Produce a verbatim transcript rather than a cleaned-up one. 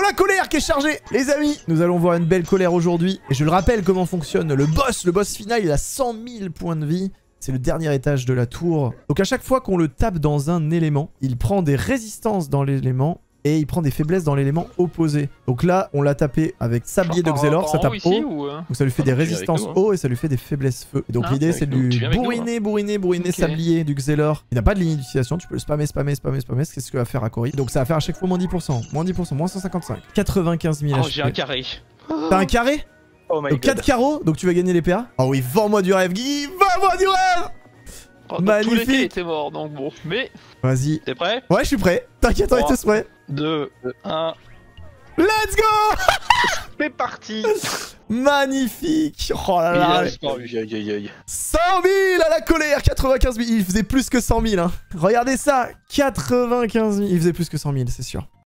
la colère qui est chargée. Les amis, nous allons voir une belle colère aujourd'hui. Et je le rappelle comment fonctionne le boss. Le boss final, il a cent mille points de vie. C'est le dernier étage de la tour. Donc à chaque fois qu'on le tape dans un élément, il prend des résistances dans l'élément et il prend des faiblesses dans l'élément opposé. Donc là, on l'a tapé avec sablier de Xelor, ça tape haut. Ou euh... Donc ça lui fait ah, des résistances haut et ça lui fait des faiblesses feu. Et donc ah, l'idée, c'est de lui bourriner, bourriner, bourriner okay. sablier du Xelor. Il n'a pas de ligne d'utilisation, tu peux le spammer, spammer, spammer, spammer. C'est ce que va faire Akori. Donc ça va faire à chaque fois moins dix pour cent. Moins dix pour cent, moins cent cinquante-cinq. quatre-vingt-quinze mille. Oh, j'ai un carré. T'as un carré? Oh my donc god. quatre carreaux, donc tu vas gagner les P A. Oh oui, vends-moi du rêve, Guy. Vends-moi du rêve. Oh, magnifique. Tous les était mort, donc bon. Mais. Vas-y. T'es prêt? Ouais, je suis prêt. T'inquiète, on est tous prêts. deux, un. Let's go. C'est parti. Magnifique. Oh là là. Aïe, aïe, aïe, aïe. cent mille à la colère. quatre-vingt-quinze mille. Il faisait plus que cent mille. Hein. Regardez ça. quatre-vingt-quinze mille. Il faisait plus que cent mille, c'est sûr.